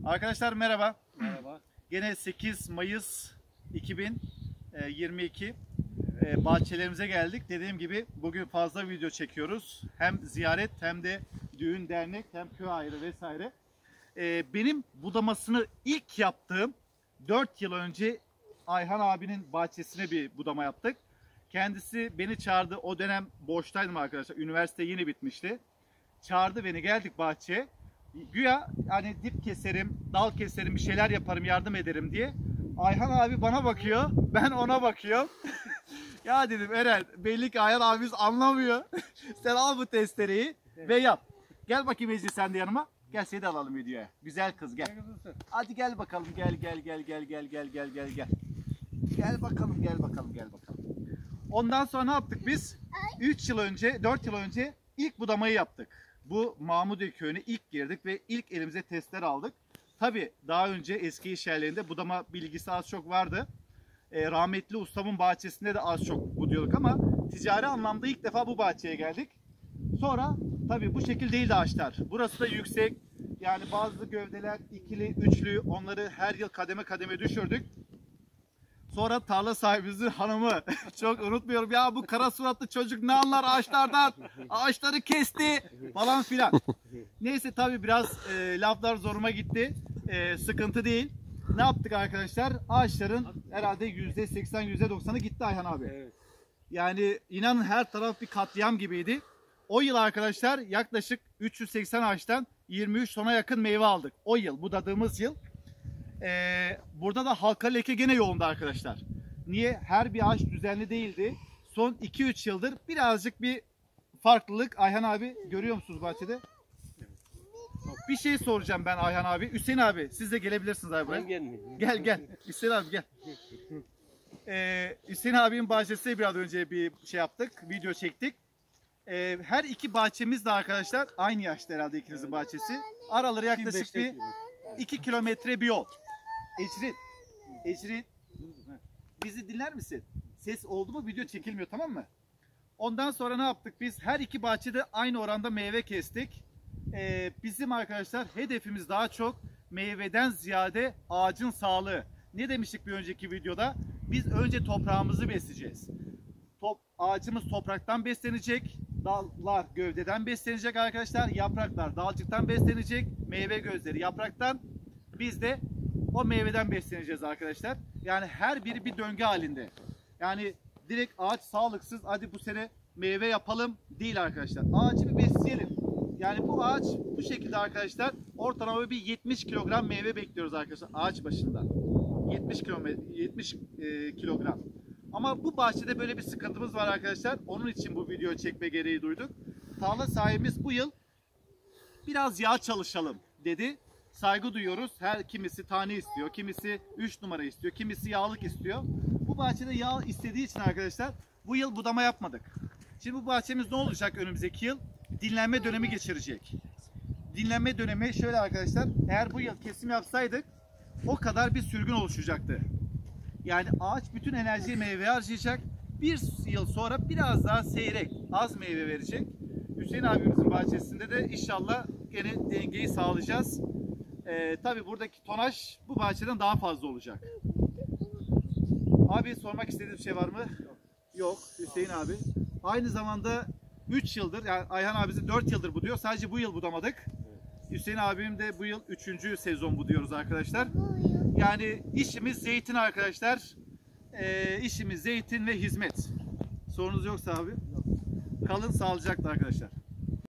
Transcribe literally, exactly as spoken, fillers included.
Arkadaşlar merhaba. Merhaba. Gene sekiz Mayıs iki bin yirmi iki evet. Bahçelerimize geldik. Dediğim gibi bugün fazla video çekiyoruz. Hem ziyaret hem de düğün, dernek, hem köy ayrı vesaire. Benim budamasını ilk yaptığım dört yıl önce Ayhan abinin bahçesine bir budama yaptık. Kendisi beni çağırdı. O dönem boştaydım arkadaşlar. Üniversite yeni bitmişti. Çağırdı beni, geldik bahçeye. Güya hani dip keserim, dal keserim, bir şeyler yaparım, yardım ederim diye. Ayhan abi bana bakıyor, ben ona bakıyorum. Ya dedim Eren, belli ki Ayhan abimiz anlamıyor. Sen al bu testereyi ve yap. Gel bakayım Ece, sen de yanıma. Gel seni de alalım videoya. Güzel kız gel. Hadi gel bakalım, gel gel gel gel gel gel gel gel gel. Gel bakalım, gel bakalım, gel bakalım. Ondan sonra ne yaptık biz? üç yıl önce, dört yıl önce ilk budamayı yaptık. Bu Mahmudiye köyüne ilk girdik ve ilk elimize testler aldık. Tabii daha önce eski iş yerlerinde budama bilgisi az çok vardı. E, rahmetli ustamın bahçesinde de az çok buduyorduk ama ticari anlamda ilk defa bu bahçeye geldik. Sonra tabii bu şekil değildi ağaçlar. Burası da yüksek. Yani bazı gövdeler ikili, üçlü, onları her yıl kademe kademe düşürdük. Sonra tarla sahibimizin hanımı, çok unutmuyorum, ya bu kara suratlı çocuk ne anlar ağaçlardan, ağaçları kesti falan filan. Neyse tabii biraz e, laflar zoruma gitti, e, sıkıntı değil. Ne yaptık arkadaşlar? Ağaçların herhalde yüzde seksen yüzde doksanı gitti Ayhan abi. Evet. Yani inanın her taraf bir katliam gibiydi. O yıl arkadaşlar yaklaşık üç yüz seksen ağaçtan yirmi üç tona yakın meyve aldık. O yıl, budadığımız yıl. Ee, burada da halka leke gene yoğundu arkadaşlar. Niye? Her bir ağaç düzenli değildi. Son iki üç yıldır birazcık bir farklılık. Ayhan abi görüyor musunuz bahçede? Bir şey soracağım ben Ayhan abi. Hüseyin abi siz de gelebilirsiniz abi buraya. Gel gel. Hüseyin abi gel. Ee, Hüseyin abinin bahçesine biraz önce bir şey yaptık. Video çektik. Ee, her iki bahçemiz de arkadaşlar aynı yaşta herhalde ikinizin bahçesi. Araları yaklaşık bir iki kilometre bir yol. Ecrin, Ecrin, bizi dinler misin? Ses oldu mu video çekilmiyor, tamam mı? Ondan sonra ne yaptık biz? Her iki bahçede aynı oranda meyve kestik. Ee, bizim arkadaşlar hedefimiz daha çok meyveden ziyade ağacın sağlığı. Ne demiştik bir önceki videoda? Biz önce toprağımızı besleyeceğiz. Top, ağacımız topraktan beslenecek. Dallar gövdeden beslenecek arkadaşlar. Yapraklar dalcıktan beslenecek. Meyve gözleri yapraktan. Biz de o meyveden besleneceğiz arkadaşlar. Yani her biri bir döngü halinde. Yani direkt ağaç sağlıksız, hadi bu sene meyve yapalım değil arkadaşlar. Ağacı bir besleyelim. Yani bu ağaç bu şekilde arkadaşlar ortalama bir yetmiş kilogram meyve bekliyoruz arkadaşlar ağaç başında. yetmiş kilometre, yetmiş e, kilogram. Ama bu bahçede böyle bir sıkıntımız var arkadaşlar. Onun için bu videoyu çekme gereği duyduk. Tarla sahibimiz bu yıl biraz yağ çalışalım dedi. Saygı duyuyoruz. Her kimisi tane istiyor, kimisi üç numara istiyor, kimisi yağlık istiyor. Bu bahçede yağ istediği için arkadaşlar bu yıl budama yapmadık. Şimdi bu bahçemiz ne olacak önümüzdeki yıl? Dinlenme dönemi geçirecek. Dinlenme dönemi şöyle arkadaşlar. Eğer bu yıl kesim yapsaydık o kadar bir sürgün oluşacaktı. Yani ağaç bütün enerjiyi meyveye harcayacak. Bir yıl sonra biraz daha seyrek, az meyve verecek. Hüseyin abimizin bahçesinde de inşallah gene dengeyi sağlayacağız. Ee, tabii buradaki tonaj bu bahçeden daha fazla olacak. Abi sormak istediğiniz bir şey var mı? Yok. Yok. Hüseyin abi. Aynı zamanda üç yıldır, yani Ayhan abisi dört yıldır buduyor. Sadece bu yıl budamadık. Evet. Hüseyin abim de bu yıl üçüncü sezon buduyoruz arkadaşlar. Yani işimiz zeytin arkadaşlar. Ee, işimiz zeytin ve hizmet. Sorunuz yoksa abi. Yok. Kalın sağlıcakla arkadaşlar.